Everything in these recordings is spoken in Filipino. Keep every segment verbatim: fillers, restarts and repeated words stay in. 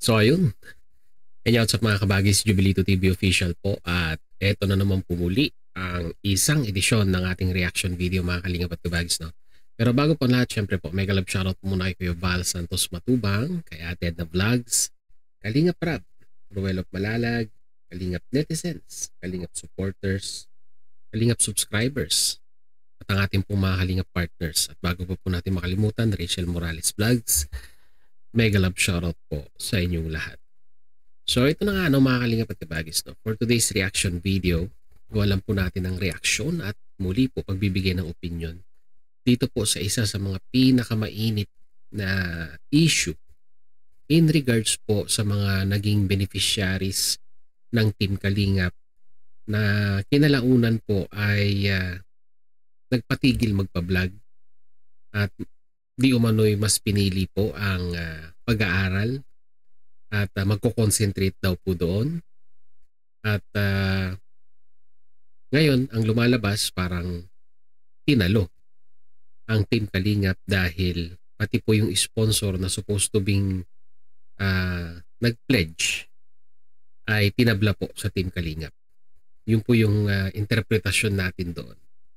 So ayun, hanyout sa mga kabagis, Jubilito T V official po at eto na naman po muli ang isang edisyon ng ating reaction video mga kalingap at kabagis, no? Pero bago po lahat, syempre po, mega love shoutout po muna kay Kuya Val Santos Matubang, kay Ate Edna Vlogs, Kalingap Rab, Ruel of Malalag, Kalingap Netizens, Kalingap Supporters, Kalingap Subscribers, at ang ating pong mga Kalingap Partners. At bago po po natin makalimutan, Rachel Morales Vlogs, mega love shoutout po sa inyong lahat. So ito na nga no, mga kalingap at kabagis, no? For today's reaction video, gawa lang po natin ang reaksyon at muli po pagbibigay ng opinion dito po sa isa sa mga pinakamainit na issue in regards po sa mga naging beneficiaries ng Team Kalingap na kinalaunan po ay uh, nagpatigil magpa-vlog at di umano'y mas pinili po ang uh, pag-aaral at uh, magko-concentrate daw po doon. At uh, ngayon, ang lumalabas parang tinalo ang Team Kalingap dahil pati po yung sponsor na supposed to being uh, nag-pledge ay tinabla po sa Team Kalingap. Yun po yung uh, interpretasyon natin doon.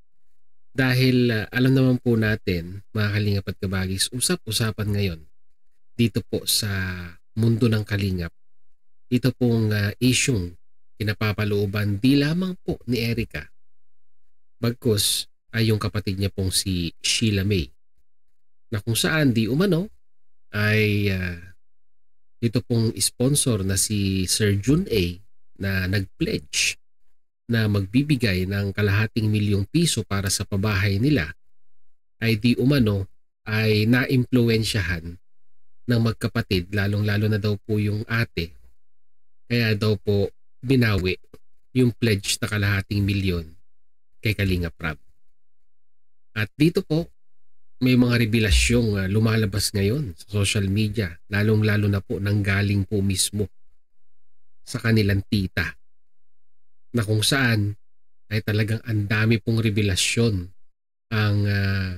Dahil uh, alam naman po natin, mga kalingap at kabagis, usap-usapan ngayon dito po sa mundo ng Kalingap. Ito pong uh, isyung pinapapalooban di lamang po ni Erica, bagkus ay yung kapatid niya pong si Sheila May, na kung saan di umano ay uh, ito pong sponsor na si Sir Jun A na nag-pledge na magbibigay ng kalahating milyong piso para sa pabahay nila ay di umano ay na-impluwensyahan ng magkapatid, lalong-lalo na daw po yung ate. Kaya daw po binawi yung pledge na kalahating milyon kay Kalingap Rab. At dito po may mga revelasyong uh, lumalabas ngayon sa social media, lalong-lalo na po nanggaling po mismo sa kanilang tita, na kung saan ay talagang ang dami pong revelasyon ang uh,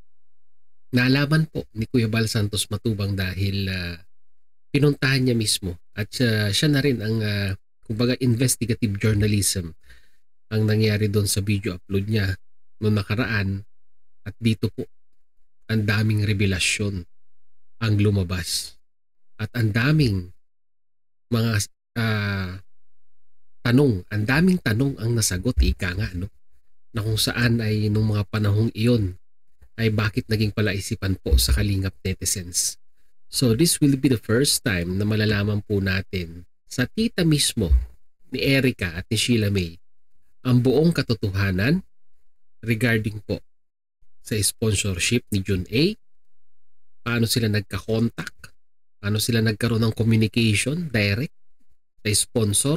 naalaman po ni Kuya Val Santos Matubang dahil uh, pinuntahan niya mismo at uh, siya na rin ang uh, kumbaga investigative journalism ang nangyari doon sa video upload niya noong nakaraan. At dito po ang daming revelasyon ang lumabas at ang daming mga uh, tanong, ang daming tanong ang nasagot, ika nga, no? Na kung saan ay nung mga panahong iyon ay bakit naging palaisipan po sa Kalingap netizens. So this will be the first time na malalaman po natin sa tita mismo ni Erica at ni Sheila May ang buong katotohanan regarding po sa sponsorship ni Jun A, paano sila nagka-contact, paano sila nagkaroon ng communication direct sa sponsor,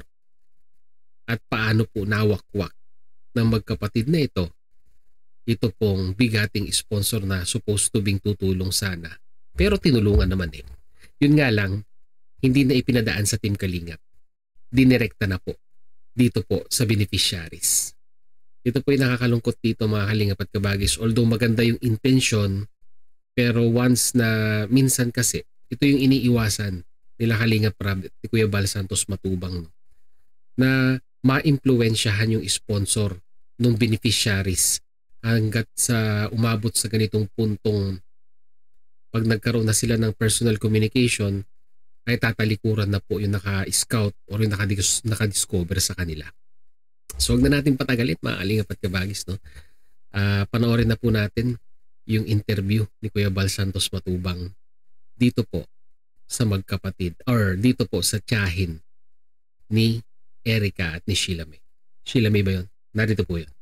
at paano po nawakwak ng magkapatid na ito ito pong bigating sponsor na supposed to being tutulong sana. Pero tinulungan naman eh. Yun nga lang, hindi na ipinadaan sa Team Kalingap. Dinirekta na po dito po sa beneficiaries. Ito po yung nakakalungkot dito, mga kalingap at kabagis. Although maganda yung intention, pero once na minsan kasi, ito yung iniiwasan nila Kalingap Rab at ni Kuya Val Santos Matubang, no? Na ma-impluwensyahan yung sponsor ng beneficiaries hanggat sa umabot sa ganitong puntong pag nagkaroon na sila ng personal communication ay tatalikuran na po yung naka-scout or yung naka-discover sa kanila. So huwag na natin patagalin, mga kalingap at kabagis, no? Uh, panoorin na po natin yung interview ni Kuya Val Santos Matubang dito po sa magkapatid or dito po sa tiyahin ni Erica at ni Sheila May. Sheila May ba yun? Narito po yun.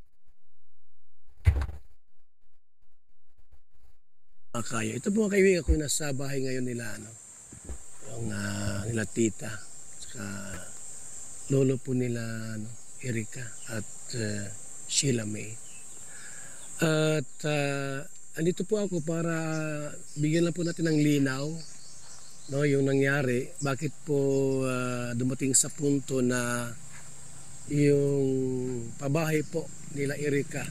Kaya. Ito po ang kaibigan ko nasa bahay ngayon nila, ano, yung uh, nila tita, saka lolo po nila, ano, Erica at uh, Sheila May. At uh, andito po ako para bigyan lang po natin ng linaw, no, yung nangyari. Bakit po uh, dumating sa punto na yung pabahay po nila Erica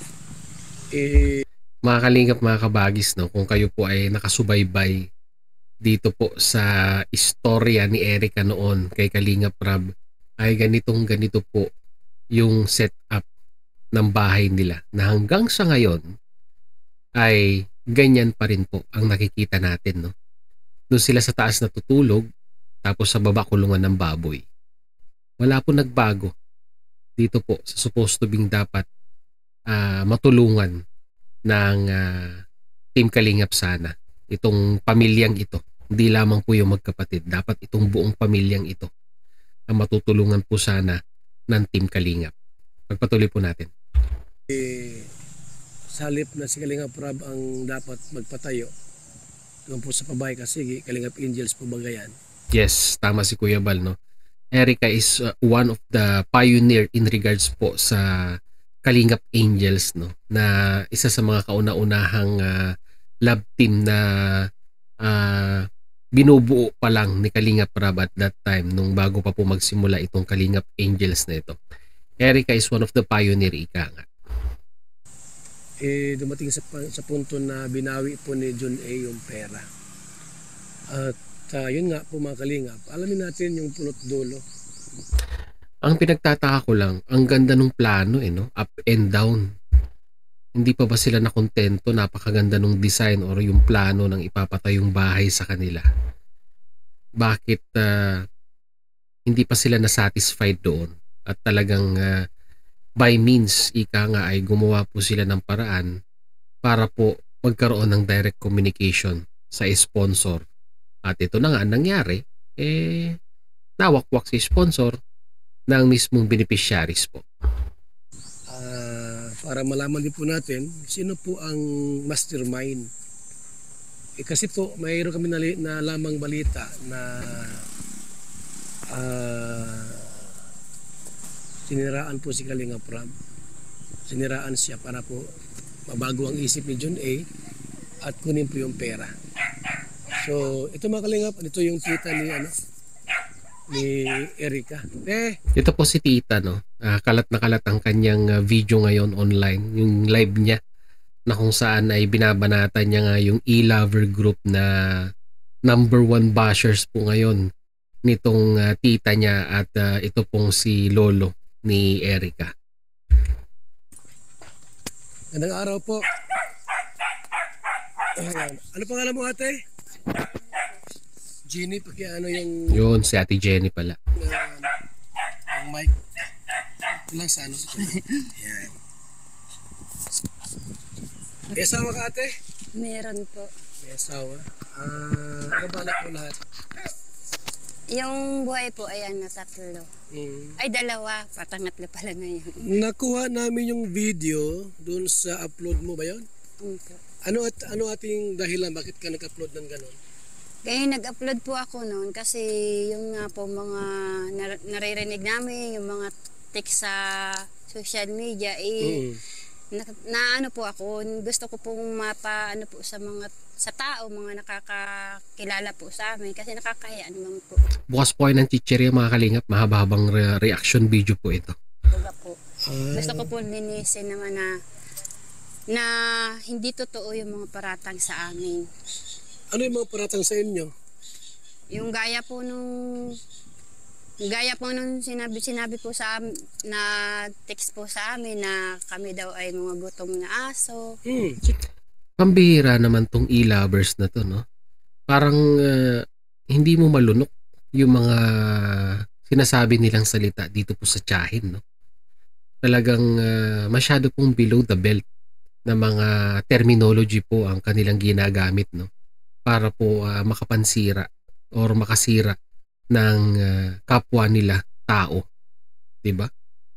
eh, mga kalingap, mga kabagis, no, kung kayo po ay nakasubaybay dito po sa istorya ni Erica noon kay Kalingap Rab ay ganitong ganito po yung setup ng bahay nila na hanggang sa ngayon ay ganyan pa rin po ang nakikita natin, no? Doon sila sa taas natutulog, tapos sa baba kulungan ng baboy. Wala po nagbago dito po sa supposed to being dapat uh, matulungan ng uh, Team Kalingap sana. Itong pamilyang ito. Hindi lamang po yung magkapatid. Dapat itong buong pamilyang ito ang matutulungan po sana ng Team Kalingap. Pagpatuloy po natin. Eh, sa halip na si Kalingap Rab ang dapat magpatayo doon po sa pabahay kasi Kalingap Angels po bagayan. Yes, tama si Kuya Bal, no? Erica is uh, one of the pioneer in regards po sa Kalingap Angels, no? Na isa sa mga kauna-unahang uh, love team na uh, binubuo pa lang ni Kalingap Rab at that time nung bago pa po magsimula itong Kalingap Angels na ito. Erica is one of the pioneer, ika nga. Eh, dumating sa, sa punto na binawi po ni John A. yung pera. At uh, yun nga po mga Kalingap, alamin natin yung punot dulo. Ang pinagtataka ko lang, ang ganda ng plano eh, no? Up and down. Hindi pa ba sila nakontento? Napakaganda ng design or yung plano ng ipapatayong bahay sa kanila. Bakit uh, hindi pa sila nasatisfied doon? At talagang uh, by means, ika nga ay gumawa po sila ng paraan para po magkaroon ng direct communication sa sponsor. At ito na nga nangyari, eh, nawakwak si sponsor ng mismong beneficiaries po. Uh, para malaman din po natin, sino po ang mastermind. Eh, kasi po, mayroon kami na, na lamang balita na uh, siniraan po si Kalingap Rab. Siniraan siya para po mabago ang isip ni John A. at kunin po yung pera. So, ito mga Kalingap, ito yung tita ni ano ni Erica. Eh, ito po si tita, no. Uh, kalat na kalat ang kanyang uh, video ngayon online, yung live niya na kung saan ay binabanatan niya nga yung e-lover group na number one bashers po ngayon nitong uh, tita niya at uh, ito pong si lolo ni Erica. Gandang araw po. Ayan. Ano pangalan mo, ate? Jenny, paki ano yung... Yun, si ate Jenny pala. Uh, yung mic. Ilang sa ano? Ayan. May asawa ka, ate? Meron po. May asawa. Ah, ano ba anak mo lahat? Yung buhay po, ayan na tatlo. Mm. Ay, dalawa. Patangatlo pala ngayon. Nakuha namin yung video doon sa upload mo ba yun? Okay. Ano at ano ating dahilan bakit ka nag-upload ng ganon? Kaya nag-upload po ako noon kasi yung nga po mga nar- naririnig namin, yung mga text sa social media, eh, Mm. na, na ano po ako, gusto ko pong mapa, ano po sa mga, sa tao, mga nakakakilala po sa amin kasi nakakahiya naman po. Bukas po ay ng chichirya mga Kalingap, mahaba-habang re- reaction video po ito. Diba po? Ah. Gusto ko po linisin naman na na hindi totoo yung mga paratang sa amin. Ano yung mga paratang sa inyo? Yung gaya po nung gaya po nung sinabi sinabi po sa am- na text po sa amin na kami daw ay mga gutom na aso. Hmm. Pambihira naman tong e-lovers na to, no? Parang uh, hindi mo malunok yung mga sinasabi nilang salita dito po sa tiyahin, no? Talagang uh, masyado pong below the belt na mga terminology po ang kanilang ginagamit, no? Para po uh, makapansira or makasira ng uh, kapwa nila tao, 'di ba?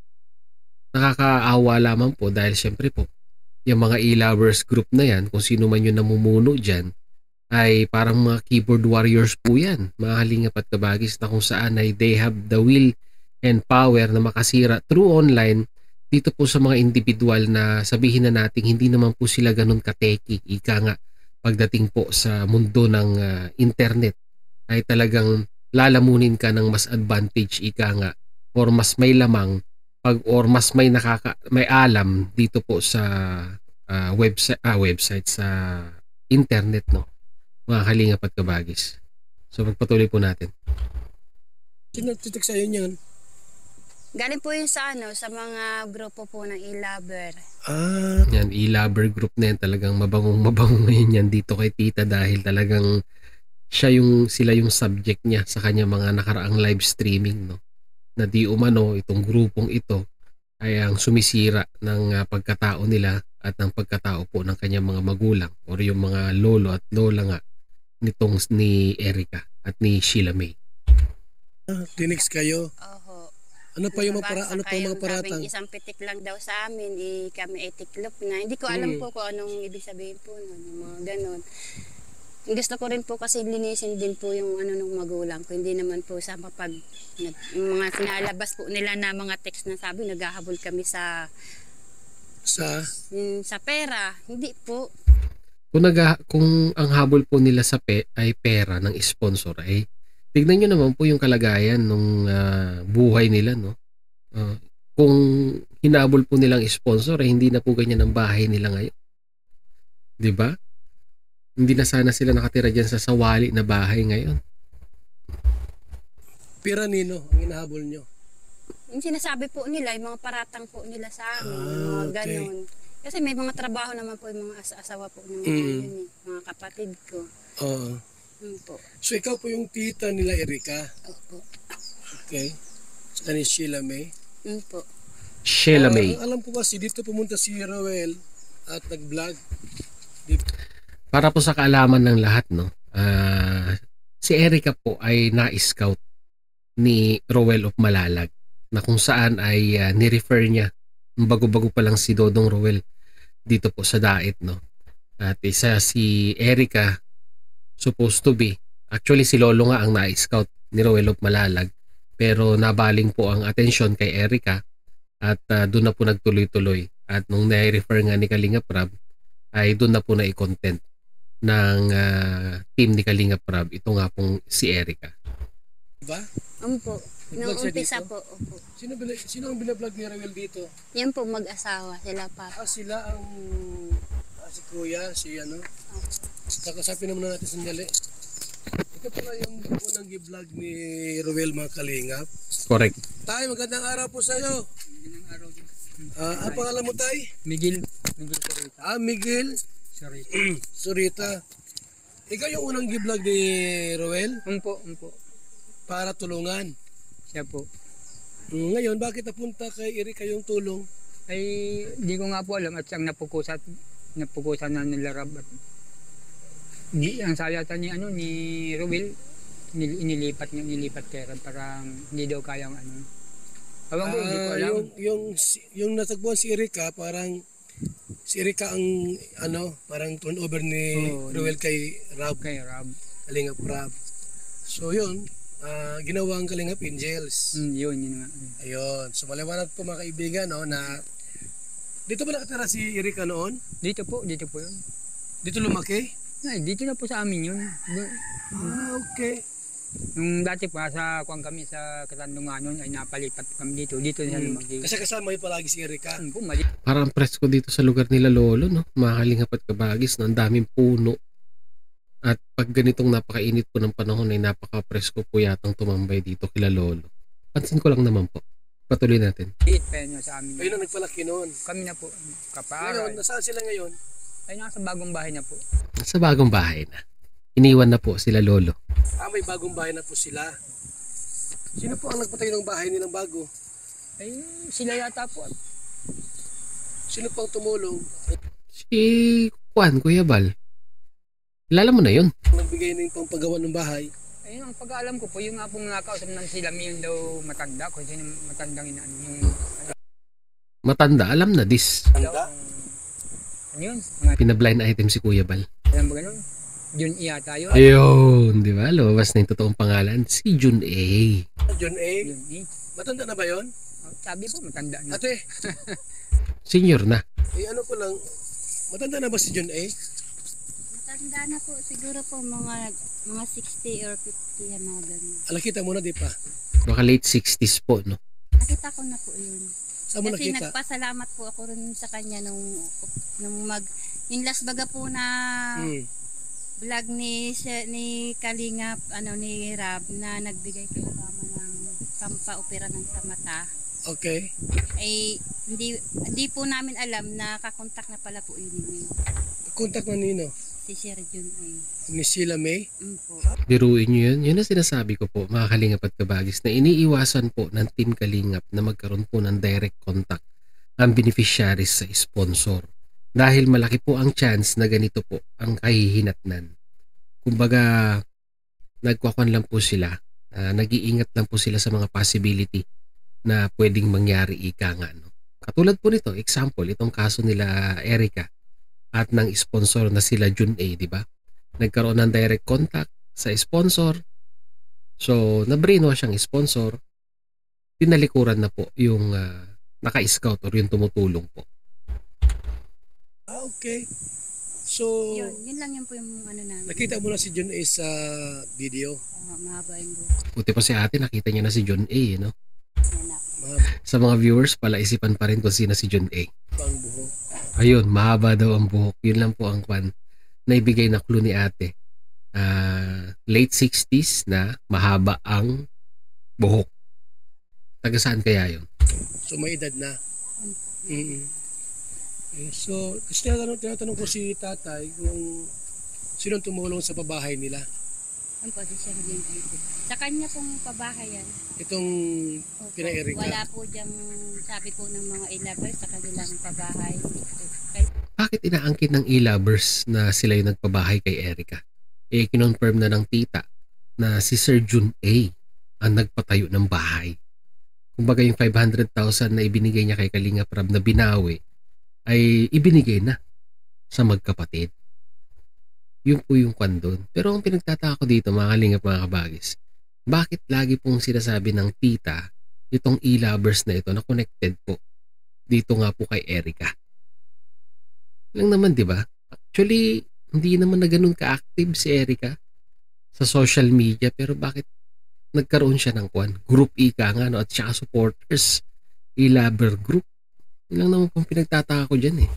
Nakakaawa lamang po dahil syempre po yung mga e-lovers group na yan, kung sino man yung namumuno dyan, ay parang mga keyboard warriors po yan, mga Kalingap at Kabagis, na kung saan ay they have the will and power na makasira through online dito po sa mga individual na sabihin na natin hindi naman po sila ganun kateki, ika nga pagdating po sa mundo ng uh, internet ay talagang lalamunin ka ng mas advantage, ika nga, or mas may lamang pag or mas may nakaka may alam dito po sa uh, website ah, website sa internet, no, mga kalingap at kabagis. So magpatuloy po natin. Sino titik sa'yo niyan? Galing po yun sa ano, sa mga grupo po ng e-lover. Ah, Yan, e-lover group na yan, talagang mabangong mabangong ngayon yan dito kay tita dahil talagang siya yung, sila yung subject niya sa kanya mga nakaraang live streaming, no? Na di umano itong grupong ito ay ang sumisira ng ah, pagkatao nila at ng pagkatao po ng kanyang mga magulang or yung mga lolo at lola nga nitong ni Erica at ni Sheila May. tinex kayo. Oho. Ano pa yung mga para, Nabasa ano pa yung mga kayong paratang? sabing isang pitik lang daw sa amin, eh, kami ay tiklop na. Hindi ko alam Mm. po kung anong ibig sabihin po nun, yung mga ganon. Gusto ko rin po kasi linisin din po yung ano ng magulang ko. Hindi naman po sa kapag nag- yung mga sinalabas po nila na mga text na sabi, naghahabol kami sa Sa, yung, sa pera. Hindi po. Kung, naga, kung ang habol po nila sa pe, ay pera ng sponsor ay tignan nyo naman po yung kalagayan ng buhay nila, no? Ah, kung hinabol po nilang sponsor ay hindi na po ganyan ang bahay nila ngayon. 'Di ba? Hindi na sana sila nakatira diyan sa sawali na bahay ngayon. pira nino ang hinahabol nyo. Yung sinasabi po nila, yung mga paratang po nila sa amin, Ah, yung mga okay. ganon. Kasi may mga trabaho naman po yung mga asa- asawa po ng mga, Mm. yun, eh, mga kapatid ko. Oo. Yun po. So ikaw po yung tita nila Erika. Opo. Okay. Sa ni Sheila May. Yun po. Sheila Ah, May. ang alam ko kasi dito pumunta si Roel at nag-vlog. Para po sa kaalaman ng lahat, no? Ah, si Erica po ay na-scout ni Roel of Malalag na kung saan ay ah, ni-refer niya bago-bago pa lang si Dodong Roel dito po sa Dait, no? At isa si Erica supposed to be, actually si Lolo nga ang na-scout ni Roel of Malalag, pero nabaling po ang atensyon kay Erica at ah, doon na po nagtuloy-tuloy. At nung na-refer nga ni Kalinga Prab ay doon na po na-content ng ah, team ni Kalinga Prab, ito nga pong si Erica. Diba? Yun po. Nung Nag-vlog siya umpisa dito? po. Opo. Sino, bila- sino ang binablog ni Roel dito? Yan po mag-asawa sila pa. Ah, sila ang ah, si Kuya, si ano. Kakasapin naman natin sandali. Ito pala yung unang gi-vlog ni Roel mga kalingap. Correct. Tay, magandang araw po sa iyo. Magandang araw din. Ah, ang pangalan mo, Tay? Miguel, Miguel Sarita. Ah, Miguel Sarita. Surita. Ikaw yung unang gi-vlog ni Roel Umpo, umpo. para tulungan. Siya po. Mm, Ngayon, bakit napunta kay Erika yung tulong? Ay, di ko nga po alam at siyang napukusat, napukusan na nila Rab. At, di, ang sayata ni, ano, ni Ruel, nil, inilipat niya, inilipat kay Rab. Parang hindi daw kayang ano. Awang ko, hindi ko Ah, alam. yung, yung, si- yung natagpuan si Erika, parang si Erika ang ano, parang turnover ni Oo. Roel kay Rab, Kay Rab. Kalingap Rab. So yun, ah, ginawa ang Kalingap Angels. Mm, yun, yun nga. Ayun. So maliwanag po mga kaibigan, no, na dito ba nakatira si Erika noon? Dito po, dito po yun. Dito lumaki? Ay, dito na po sa amin yun. Do- Ah, okay. Nung dati pa, sa kuwan kami sa Katandunganon, ay napalipat kami dito. Dito na Hmm. lumaki. Kasi kasama yung palagi si Erika. Ano po, mali. Parang presko dito sa lugar nila Lolo, no? Mga Kalingap at kabagis, no? Ang daming puno. At pag ganitong napakainit po ng panahon ay napaka-presko po yatang tumambay dito kila Lolo. Pansin ko lang naman po. Patuloy natin. Liit pa yun sa amin. Ayun ang nagpalaki noon. Kami na po, Ngayon, kaparal. nasaan sila ngayon? Ay, nasa bagong bahay na po. Sa bagong bahay na. Iniwan na po sila Lolo. Ah, may bagong bahay na po sila. Sino po ang nagpatayo ng bahay nilang bago? Ay, sila yata po. Sino po ang tumulong? Si Juan, Kuya Bal. Lala mo na yun. Nagbigay ng pampagawa ng bahay? Ayun, ang pag-aalam ko po, yung nga pong nakausap ng sila, yung daw matanda, kung sino matandang ina, ano, yung, Matanda, alam na this. Tanda? ano yun, mga, Pina-blind item si Kuya Bal. alam ba ganun? Yun iya tayo. Ayun, di ba? Lumabas na yung totoong pangalan. Si Jun A. John A. Yun eh. Matanda na ba yon? Oh, sabi po, matanda na. Ate, Senior na. eh ano ko lang, matanda na ba si John A? Matanda na po. Siguro po mga mga sixty or fifty yan mga ganun. Alakita mo na di pa. Baka late sixties po, no? Nakita ko na po yun. Saan mo Kasi nakita? nagpasalamat po ako rin sa kanya nung, nung mag, yung last baga po na Hmm. vlog ni si- ni Kalingap ano ni Rab na nagbigay kay mama ng pampaopera ng sa mata. Okay. Ay hindi hindi po namin alam na kakontak na pala po yun ni Contact na nino? si Sir Jun ay. Ni Sheila May? Mm po. Biruin nyo yun. Yun ang sinasabi ko po, mga Kalingap at Kabagis, na iniiwasan po ng Team Kalingap na magkaroon po ng direct contact ang beneficiaries sa sponsor. Dahil malaki po ang chance na ganito po ang kahihinatnan. Kumbaga, nagkwakwan lang po sila, ah, nag-iingat lang po sila sa mga possibility na pwedeng mangyari ika nga. No? Katulad po nito, example, itong kaso nila Erica at ng sponsor na sila Jun A, di ba? Nagkaroon ng direct contact sa sponsor. So, na-brainwash ang sponsor. Tinalikuran na po yung uh, naka-scout or yung tumutulong po. Ah, okay. So, Yun, yun lang yun po yung ano namin. nakita mo na si John A sa video. Uh, mahaba yung buhok. Buti pa si ate, nakita niya na si John A, no? Yan na po. Mahaba Sa mga viewers, pala isipan pa rin kung sino si John A. ang buhok. Ayun, mahaba daw ang buhok. Yun lang po ang kwan na ibigay na clue ni ate. Ah, late sixties na mahaba ang buhok. Taga saan kaya yun? So, may edad na. Mm-hmm. Okay, so, kasi tinatanong, tinatanong ko si tatay kung sinong tumulong sa pabahay nila. Ano po, si Sir Jun ay. Sa kanya pong pabahay yan. Itong Opo. kina Erica. Wala po diyang sabi po ng mga ilabers sa kanilang pabahay. Kay Bakit inaangkin ng e-lovers na sila yung nagpabahay kay Erica? Eh, kinonfirm na ng tita na si Sir Jun A ang nagpatayo ng bahay. Kumbaga yung five hundred thousand na ibinigay niya kay Kalinga Prab na binawi ay ibinigay na sa magkapatid. Yun po yung kwan doon. Pero ang pinagtataka ko dito, mga Kalingap, mga Kabagis, bakit lagi pong sinasabi ng tita itong e-lovers na ito na connected po dito nga po kay Erica? Lang naman, di ba? Actually, hindi naman na ganun ka-active si Erica sa social media, pero bakit nagkaroon siya ng kwan? Group ika nga, no? At saka supporters. E-lover group. Yun lang naman pong pinagtataka ko dyan eh.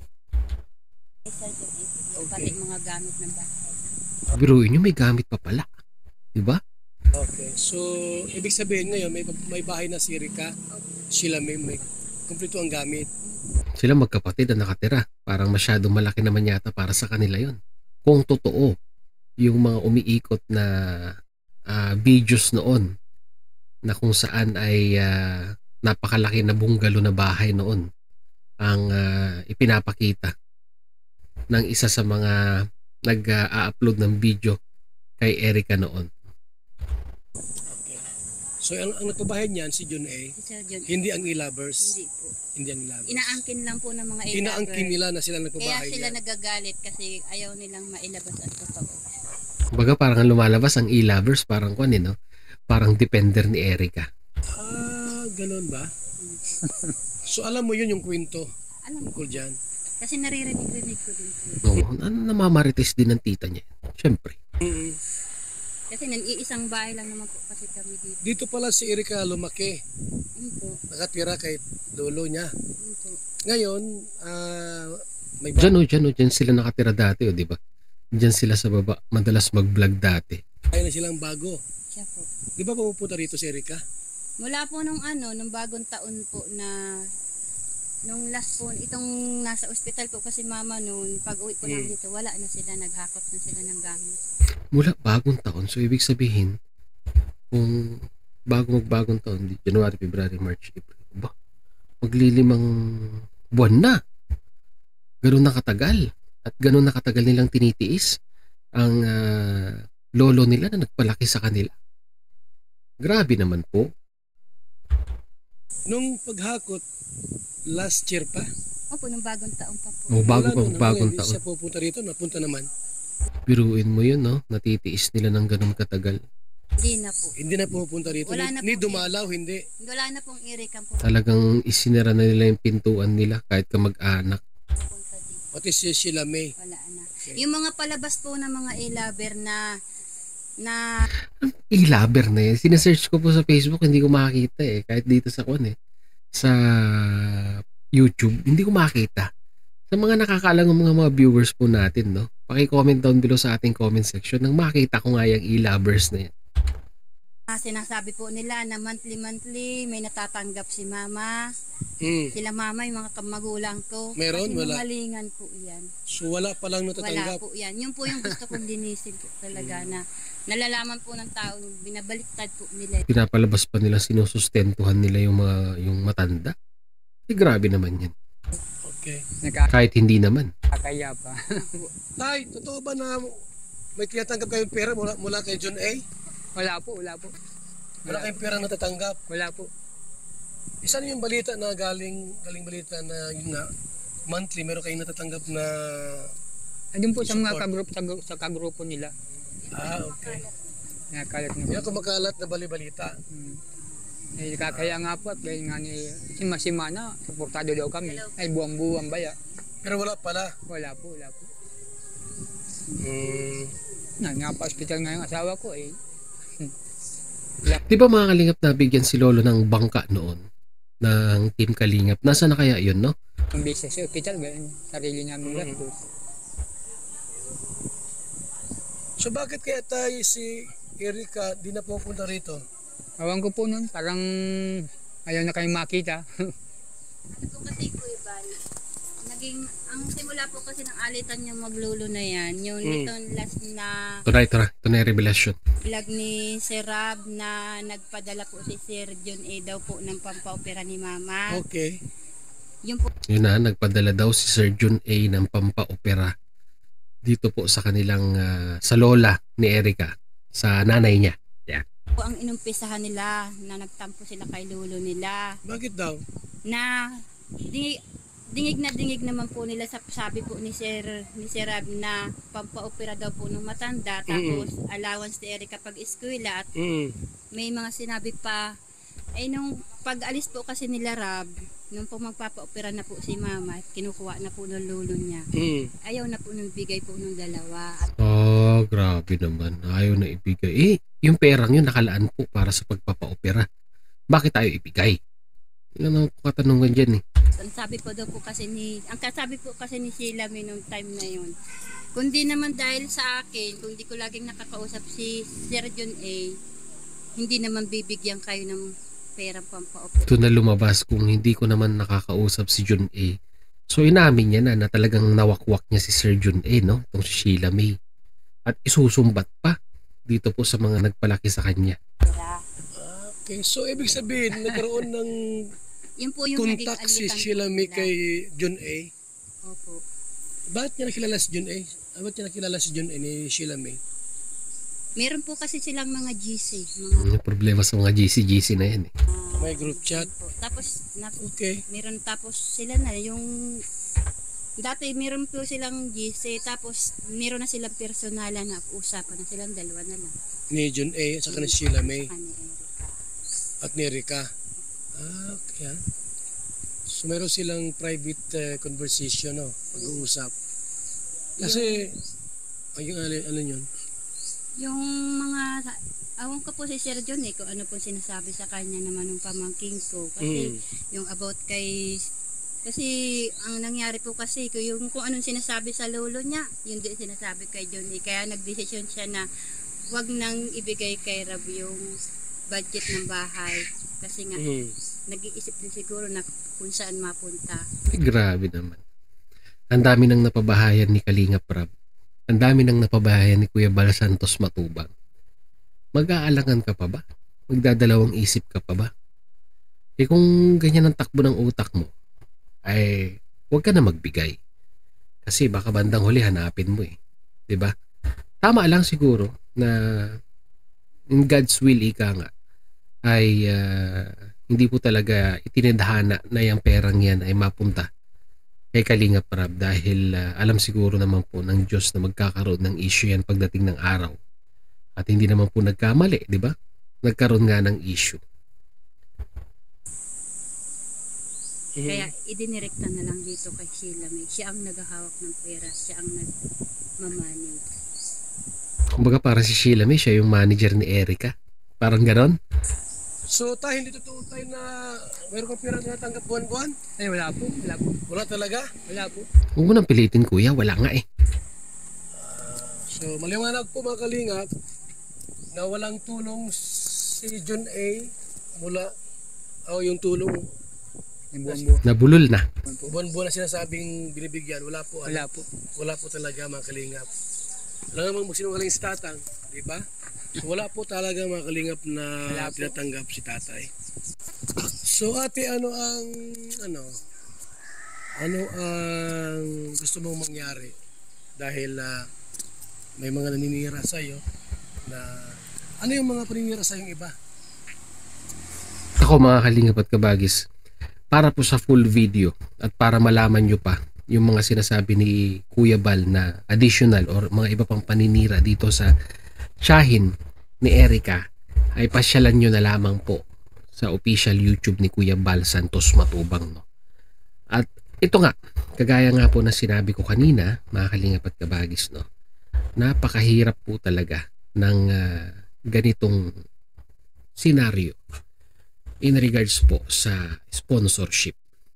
Sir Jun ay. Pati mga gamit ng bahay. Biruin nyo, may gamit pa pala. Di ba? Okay. So, ibig sabihin ngayon, may, may bahay na si Erica. Sila may, may kumpleto ang gamit. Sila magkapatid na nakatira. Parang masyadong malaki naman yata para sa kanila yon. Kung totoo, yung mga umiikot na uh, videos noon na kung saan ay uh, napakalaki na bungalo na bahay noon ang uh, ipinapakita ng isa sa mga nag-a-upload ng video kay Erica noon. Okay. So, ang, ang nagpabahay niyan, si John A, Si Sir Jun. hindi ang e-lovers. Hindi po. Hindi ang e-lovers. Inaangkin lang po ng mga ilabers. Inaangkin nila na sila Kaya nagpabahay sila niyan. nagagalit kasi ayaw nilang mailabas ang totoo. Kumbaga parang ang lumalabas ang e-lovers, parang kwan eh, no? Parang depender ni Erica. Ah, ganun ba? So, alam mo yun yung kwento Alam ko. tungkol dyan. Kasi naririnig-rinig ko din po. No, ano, namamarites din ng tita niya. Siyempre. Mm-mm. Kasi nag-iisang bahay lang naman po kasi kami dito. Dito pala si Erica lumaki. Ano po? Nakatira kay lolo niya. Ano po? Ngayon, ah, may Diyan o, dyan o, dyan sila nakatira dati o, di ba? Diyan sila sa baba, madalas mag-vlog dati. bahay na silang bago. Siya po. Di ba pumupunta rito si Erica? Mula po nung ano, nung bagong taon po na nung last po, itong nasa ospital po kasi mama noon, pag uwi po Hmm. namin dito, wala na sila, naghakot na sila ng gamit. Mula bagong taon, so ibig sabihin, kung bago magbagong taon, di- January, February, March, April, ba? Maglilimang buwan na. Ganun na katagal. At ganun na katagal nilang tinitiis ang ah, lolo nila na nagpalaki sa kanila. Grabe naman po. Nung paghakot, last year pa. Opo, nung bagong taon pa po. O bago Wala pa nun, bagong hindi taon. siya pupunta rito, napunta naman. Biruin mo yun, no? Natitiis nila ng ganun katagal. Hindi na po. Hindi na pumupunta rito. Wala Ni, na ni po. dumalaw, hindi. Wala na pong irikan po Talagang isinara na nila yung pintuan nila kahit ka mag-anak. punta dito. Pati si Sheila May. Wala na. Okay. Yung mga palabas po ng mga e-lover na na E-lover na yun. Sinesearch ko po sa Facebook, hindi ko makakita eh. Kahit dito sa kwan eh. Sa YouTube, hindi ko makita. Sa mga nakakaalam ng mga, mga viewers po natin, no? Paki-comment down below sa ating comment section nang makita ko nga yung e-lovers na yan. Ah, sinasabi po nila na monthly-monthly may natatanggap si mama. Mm. Sila mama, yung mga kamagulang ko. Meron? Kasi Wala? malingan po yan. So wala pa lang Wala natatanggap. po yan. Yun po yung gusto kong linisin po talaga na nalalaman po ng tao, binabaliktad po nila. Pinapalabas pa nila, sinusustentuhan nila yung mga yung matanda. Eh, grabe naman yan. Okay. Kahit hindi naman. Nakakaya pa. Tay, totoo ba na may tinatanggap kayong pera mula, mula kay John A? Wala po, wala po. Wala kayong pera natatanggap? Wala po. Isa na yung balita na galing, galing balita na yun nga, monthly meron kayong natatanggap na... Andun po sa mga Support. kagrupo, sa, sa kagrupo nila. Ah, okay. Nakakalat na Yan po. kumakalat na bali-balita. Hmm. Eh, nakakaya nga po at dahil nga ni si Masimana, suportado daw kami. Ay buwang-buwang baya. Pero wala pala. Wala po, wala po. Hmm. Na, nga pa hospital nga yung asawa ko eh. Di ba mga kalingap, nabigyan si Lolo ng bangka noon ng Team Kalingap? Nasa na kaya yun, no? Ang business sa hospital, ganun, sarili namin Mm. gastos. So bakit kaya tayo si Erika di na pupunta rito? Awan ko po nun, parang ayaw na kayong makita. Ito po kasi Kuya Bal, naging, ang simula po kasi ng alitan yung maglulo na yan, yung Mm. itong last na Ito na, ito na. Ito na yung revelation. vlog ni Sir Rab na nagpadala po si Sir John A daw po ng pampaopera ni Mama. Okay. Yung po Yun na, nagpadala daw si Sir John A ng pampaopera dito po sa kanilang, ah, sa lola ni Erika, sa nanay niya. po ang inumpisahan nila na nagtampo sila kay lolo nila. Bakit daw? Na dingig, dingig na dingig naman po nila sa sabi po ni Sir ni Sir Rab na pampaopera daw po ng matanda, tapos allowance ni Erika pag eskwela at Mm. may mga sinabi pa ay nung pag-alis po kasi nila Rab, nung po magpapaopera na po si Mama, kinukuha na po ng lolo niya. Mm. Ayaw na po nung bigay po ng dalawa. At Oh, grabe naman. Ayaw na ibigay. Eh, yung perang yun nakalaan po para sa pagpapaopera. Bakit tayo ibigay? Yan ang katanungan dyan eh. ang sabi po daw po kasi ni, ang kasabi po kasi ni Sheila May nung time na yun, kundi naman dahil sa akin, kung di ko laging nakakausap si Sir John A, hindi naman bibigyan kayo ng perang pampaopera. Ito na lumabas kung hindi ko naman nakakausap si John A. So inamin niya na na talagang nawakwak niya si Sir John A, no? Itong si Sheila May. At isusumbat pa dito po sa mga nagpalaki sa kanya. Okay, so ibig sabihin nagkaroon ng Yun po yung naging contact si alitan Sheila po May nila. kay John A. Opo. Bakit niya nakilala si John A? Ah, Bakit niya nakilala si John A ni Sheila May? Meron po kasi silang mga G C, mga Yung problema sa mga G C G C na yan eh. ah, May group chat. po. Tapos na, Okay. meron tapos sila na yung dati meron po silang G C, tapos meron na silang personalan na usapan na silang dalawa na lang. Ni John A at saka ni Sheila May Ano, Erika. at ni Erika. Ah, okay. ah. So meron silang private eh, conversation, no? Pag-uusap. Kasi, ay, yung ano, ano yun? Yung mga, awan ko po si Sir John eh, kung ano po sinasabi sa kanya naman ng pamangking ko. Kasi Mm. yung about kay, kasi ang nangyari po kasi, kung yung kung anong sinasabi sa lolo niya, yun din sinasabi kay John eh. Kaya nagdesisyon siya na wag nang ibigay kay Rab yung budget ng bahay. Kasi nga, Mm. nag-iisip din siguro na kung saan mapunta. Ay, grabe naman. Ang dami nang napabahayan ni Kalingap Rab. Ang dami nang napabahayan ni Kuya Bal Santos Matubang. Mag-aalangan ka pa ba? Magdadalawang isip ka pa ba? Eh kung ganyan ang takbo ng utak mo, ay huwag ka na magbigay. Kasi baka bandang huli hanapin mo eh. 'Di ba? Tama lang siguro na in God's will ika nga ay ah, hindi po talaga itinadhana na yung perang yan ay mapunta kay Kalingap Rab dahil ah, alam siguro naman po ng Diyos na magkakaroon ng issue yan pagdating ng araw. At hindi naman po nagkamali, di ba? Nagkaroon nga ng issue. Mm. Kaya idinirekta na lang dito kay Sheila May. Siya ang naghahawak ng pera, siya ang nagmamanage. Kumbaga parang si Sheila May, siya yung manager ni Erika. Parang ganon. So, tayo hindi totoo tayo na meron kang pera na natanggap buwan-buwan? Ay wala po, wala po, Wala talaga? wala po. Huwag mo nang pilitin kuya, wala nga eh. So maliwanag po mga kalingap na walang tulong si John A mula o yung tulong Yung buwan-buwan Nabulol na. po. buwan-buwan na sinasabing binibigyan, wala po. ano, Wala po. Wala po talaga mga kalingap. Alam naman magsinungaling si tatang, di ba? So, wala po talaga mga kalingap na Wala po. tinatanggap si tatay. So ate, ano ang ano ano ang gusto mong mangyari dahil ah, may mga naninira sa iyo na ano yung mga paninira sa yung iba? Ako mga kalingap at kabagis, para po sa full video at para malaman nyo pa yung mga sinasabi ni Kuya Bal na additional or mga iba pang paninira dito sa tiyahin ni Erica, ay pasyalan nyo na lamang po sa official YouTube ni Kuya Bal Santos Matubang, no? At ito nga, kagaya nga po na sinabi ko kanina, mga kalingap at kabagis, no? Napakahirap po talaga ng ah, ganitong senaryo in regards po sa sponsorship.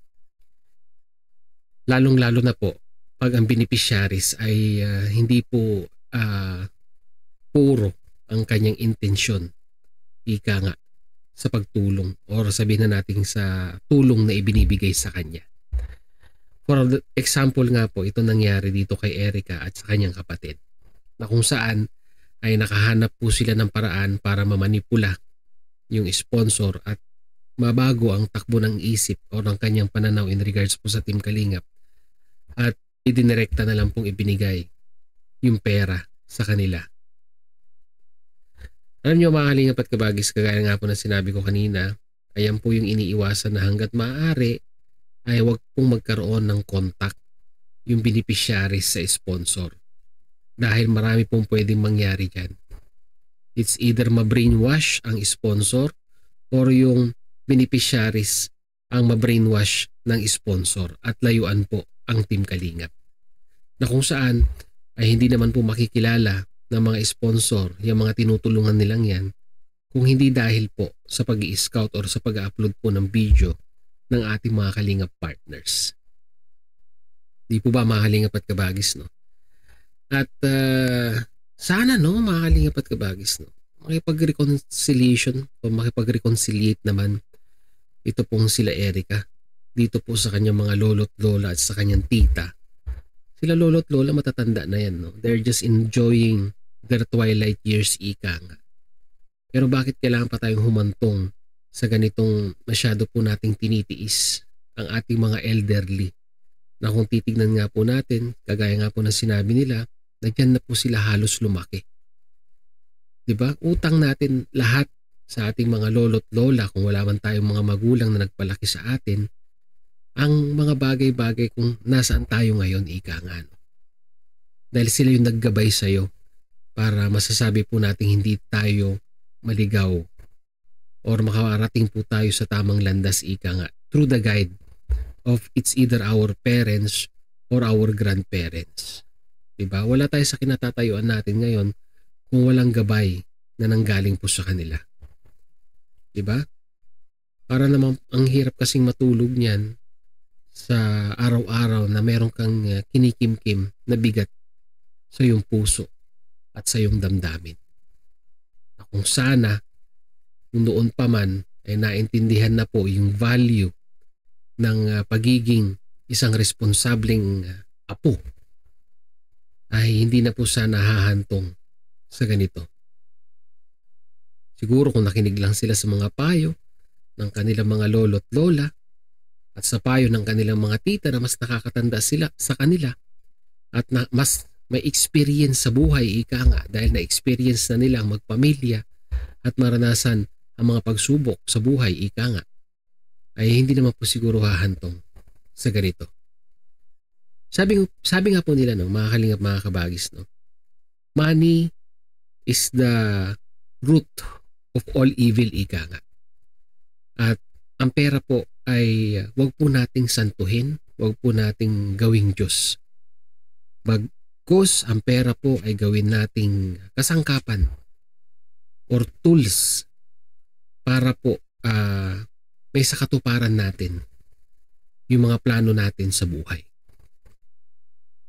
Lalong-lalo na po pag ang beneficiaries ay ah, hindi po ah, puro ang kanyang intensyon, ika nga, sa pagtulong or sabihin na natin sa tulong na ibinibigay sa kanya. For example nga po, ito nangyari dito kay Erica at sa kanyang kapatid, na kung saan ay nakahanap po sila ng paraan para mamanipula yung sponsor at mabago ang takbo ng isip o ng kanyang pananaw in regards po sa Team Kalingap at idinirekta na lang pong ibinigay yung pera sa kanila. Alam nyo mga kalingap at kabagis, kagaya nga po na sinabi ko kanina, ayan po yung iniiwasan na hanggat maaari ay wag pong magkaroon ng contact yung beneficiaries sa sponsor. Dahil marami pong pwedeng mangyari dyan. It's either ma-brainwash ang sponsor or yung beneficiaries ang ma-brainwash ng sponsor at layuan po ang Team Kalingap. Na kung saan ay hindi naman po makikilala ng mga sponsor yung mga tinutulungan nilang yan kung hindi dahil po sa pag-i-scout or sa pag-upload po ng video ng ating mga Kalingap partners. Di po ba mga Kalingap at kabagis, no? At uh, sana no mga Kalingap at kabagis, no, makipag-reconciliation o makipag-reconciliate naman ito pong sila Erica dito po sa kanyang mga lolo't lola at sa kanyang tita. Sila lolo't lola matatanda na yan, no? They're just enjoying their twilight years, ika nga. Pero bakit kailangan pa tayong humantong sa ganitong masyado po nating tinitiis ang ating mga elderly, na kung titignan nga po natin, kagaya nga po na sinabi nila, na dyan na po sila halos lumaki. Diba? Utang natin lahat sa ating mga lolo't lola kung wala man tayong mga magulang na nagpalaki sa atin, ang mga bagay-bagay kung nasaan tayo ngayon, ika nga. No? Dahil sila yung naggabay sa'yo para masasabi po natin hindi tayo maligaw or makarating po tayo sa tamang landas, ika nga, through the guide of it's either our parents or our grandparents. Diba? Wala tayo sa kinatatayuan natin ngayon kung walang gabay na nanggaling po sa kanila. Diba? Para naman ang hirap kasing matulog niyan sa araw-araw na meron kang uh, kinikimkim na bigat sa iyong puso at sa iyong damdamin. Na kung sana noon pa man ay naintindihan na po yung value ng uh, pagiging isang responsableng uh, apo, ay hindi na po sana hahantong sa ganito. Siguro kung nakinig lang sila sa mga payo ng kanilang mga lolo't lola at sa payo ng kanilang mga tita na mas nakakatanda sila sa kanila at na, mas may experience sa buhay, ika nga, dahil na-experience na nila ang magpamilya at maranasan ang mga pagsubok sa buhay, ika nga, ay hindi naman po siguro hahantong sa ganito. Sabi, sabi nga po nila, no, mga kalingap, mga kabagis, no, money is the root of all evil, ika nga. At ang pera po ay wag po nating santuhin, wag po nating gawing Diyos. Bagkus ang pera po ay gawin nating kasangkapan or tools para po uh, may sakatuparan natin yung mga plano natin sa buhay.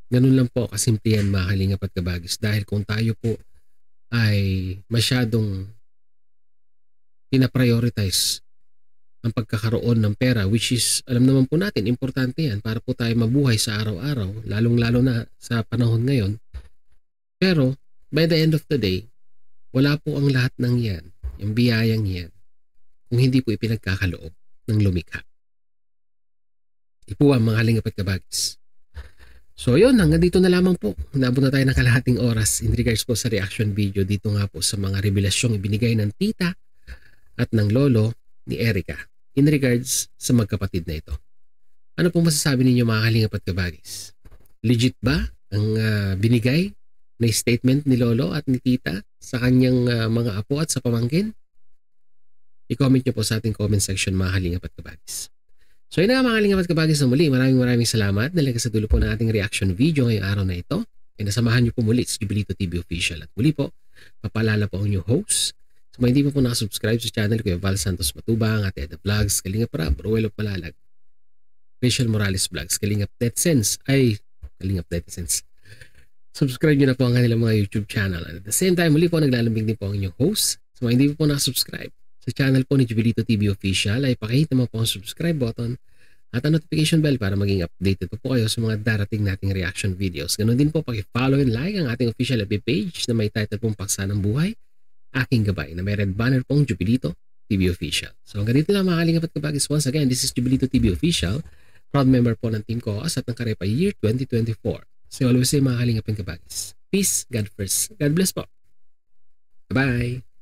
Ganun lang po kasimple yan mga kalingap at kabagis. Dahil kung tayo po ay masyadong pinaprioritize ang pagkakaroon ng pera, which is alam naman po natin importante yan para po tayo mabuhay sa araw-araw, lalong lalo na sa panahon ngayon. Pero by the end of the day, wala po ang lahat ng yan, yung biyayang yan, kung hindi po ipinagkakaloob ng lumikha. Di po ang mga kalingap at kabagis. So yun, hanggang dito na lamang po. Nabot na tayo ng kalahating oras in regards po sa reaction video dito nga po sa mga revelasyong ibinigay ng tita at ng lolo ni Erica in regards sa magkapatid na ito. Ano pong masasabi ninyo mga kalingap at kabagis? Legit ba ang uh, binigay na statement ni lolo at ni tita sa kanyang uh, mga apo at sa pamangkin? I-comment nyo po sa ating comment section mga kalingap at kabagis. So yun na mga kalingap at kabagis na muli. Maraming maraming salamat dahil sa dulo po ng ating reaction video ngayong araw na ito. Ay nasamahan nyo po muli sa Jubilito T V Official. At muli po, papalala po ang inyong host. So mga hindi po po nakasubscribe sa channel ko, Val Santos Matubang, Ate Eda Vlogs, Kalingap Rab, Ruel of Malalag, Rachel Morales Vlogs, Kalingap Netsense, ay Kalingap Netsense. Subscribe nyo na po ang kanilang mga YouTube channel. At at the same time, muli po naglalambing din po ang inyong host. So mga hindi po po nakasubscribe sa channel po ni Jubilito T V Official ay pakihit naman po ang subscribe button at ang notification bell para maging updated po, po kayo sa mga darating nating reaction videos. Ganun din po paki-follow and like ang ating official F B page na may title pong Paksa ng Buhay, Aking Gabay na may red banner pong Jubilito T V Official. So hanggang dito lang mga kalingap at kabagis. Once again, this is Jubilito T V Official, proud member po ng Team Koas at ng Karepa Year twenty twenty-four. So always say mga kalingap at kabagis, peace, God first. God bless po. Bye-bye.